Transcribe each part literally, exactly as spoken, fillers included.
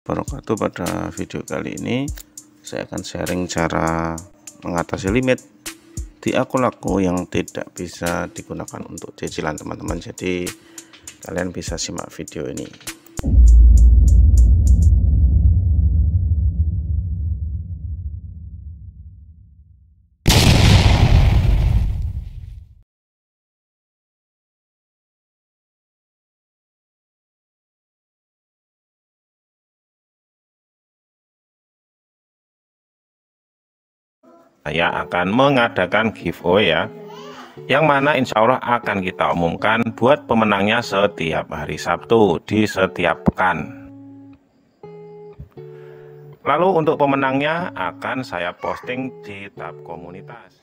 Wabarakatuh. Pada video kali ini saya akan sharing cara mengatasi limit di akun laku yang tidak bisa digunakan untuk cicilan teman-teman. Jadi kalian bisa simak video ini. Saya akan mengadakan giveaway ya, yang mana insya Allah akan kita umumkan buat pemenangnya setiap hari Sabtu di setiap pekan. Lalu untuk pemenangnya akan saya posting di tab komunitas.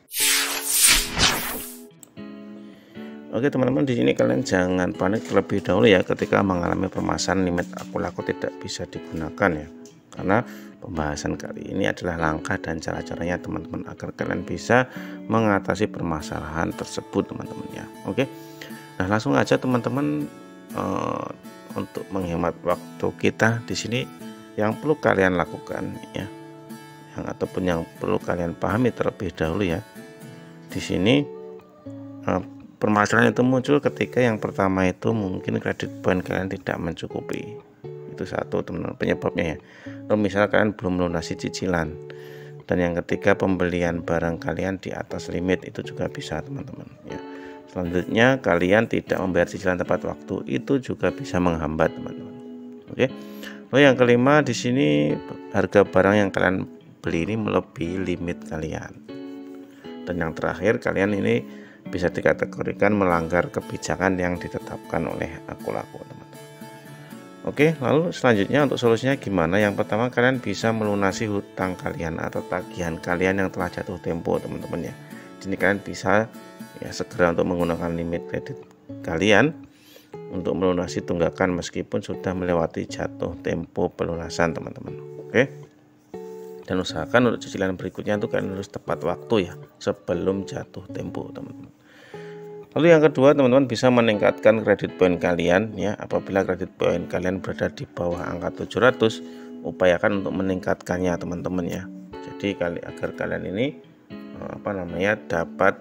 Oke teman-teman, di sini kalian jangan panik terlebih dahulu ya ketika mengalami permasalahan limit akun laku tidak bisa digunakan ya, karena pembahasan kali ini adalah langkah dan cara-caranya teman-teman agar kalian bisa mengatasi permasalahan tersebut teman-teman ya. Oke, nah langsung aja teman-teman, uh, untuk menghemat waktu kita di sini yang perlu kalian lakukan ya, yang ataupun yang perlu kalian pahami terlebih dahulu ya. Di sini uh, permasalahan itu muncul ketika yang pertama itu mungkin kredit poin kalian tidak mencukupi. Itu satu teman-teman penyebabnya ya. Lalu misalnya kalian belum melunasi cicilan, dan yang ketiga pembelian barang kalian di atas limit, itu juga bisa teman-teman ya. Selanjutnya kalian tidak membayar cicilan tepat waktu, itu juga bisa menghambat teman-teman. Oke. Lalu yang kelima, di sini harga barang yang kalian beli ini melebihi limit kalian. Dan yang terakhir, kalian ini bisa dikategorikan melanggar kebijakan yang ditetapkan oleh akun laku teman-teman. Oke, lalu selanjutnya untuk solusinya gimana? Yang pertama, kalian bisa melunasi hutang kalian atau tagihan kalian yang telah jatuh tempo teman-teman ya. Jadi kalian bisa ya segera untuk menggunakan limit kredit kalian untuk melunasi tunggakan meskipun sudah melewati jatuh tempo pelunasan teman-teman. Oke. Dan usahakan untuk cicilan berikutnya itu kalian harus tepat waktu ya, sebelum jatuh tempo teman-teman. Lalu yang kedua, teman-teman bisa meningkatkan kredit poin kalian ya. Apabila kredit poin kalian berada di bawah angka tujuh ratus, upayakan untuk meningkatkannya teman-teman ya. Jadi kali agar kalian ini apa namanya dapat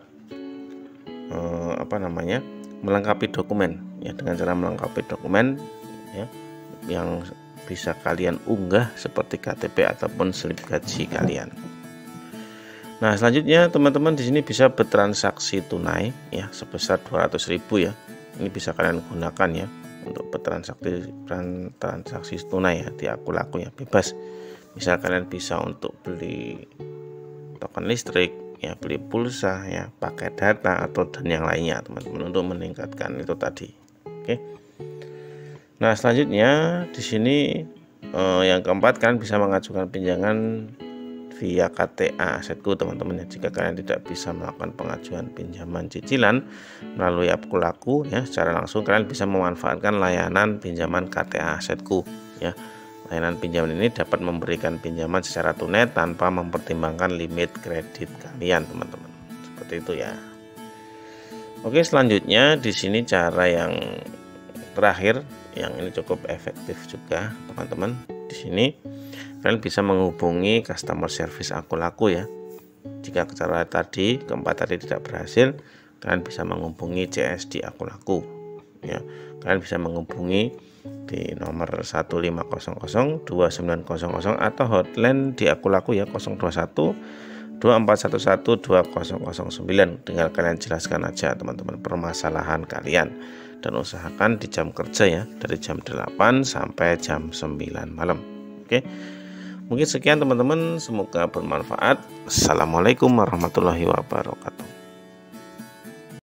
eh, apa namanya melengkapi dokumen ya, dengan cara melengkapi dokumen ya yang bisa kalian unggah seperti K T P ataupun slip gaji kalian. Nah selanjutnya teman-teman di sini bisa bertransaksi tunai ya sebesar dua ratus ribu ya. Ini bisa kalian gunakan ya untuk bertransaksi transaksi tunai ya di akun laku ya, bebas. Misal kalian bisa untuk beli token listrik ya, beli pulsa ya, pakai data atau dan yang lainnya teman-teman untuk meningkatkan itu tadi. Oke. Nah selanjutnya di sini eh, yang keempat, kalian bisa mengajukan pinjaman via K T A asetku teman-teman ya. Jika kalian tidak bisa melakukan pengajuan pinjaman cicilan melalui akun laku ya secara langsung, kalian bisa memanfaatkan layanan pinjaman K T A asetku ya. Layanan pinjaman ini dapat memberikan pinjaman secara tunai tanpa mempertimbangkan limit kredit kalian teman-teman. Seperti itu ya. Oke, selanjutnya di sini cara yang terakhir yang ini cukup efektif juga teman-teman. Di sini kalian bisa menghubungi customer service akun laku ya. Jika cara tadi keempat tadi tidak berhasil, kalian bisa menghubungi C S di akun laku ya. Kalian bisa menghubungi di nomor satu lima nol nol dua sembilan nol nol atau hotline di akun laku ya, nol dua satu dua empat satu satu dua nol nol sembilan. Tinggal kalian jelaskan aja teman-teman permasalahan kalian, dan usahakan di jam kerja ya, dari jam delapan sampai jam sembilan malam. Oke. Mungkin sekian teman-teman, semoga bermanfaat. Assalamualaikum warahmatullahi wabarakatuh.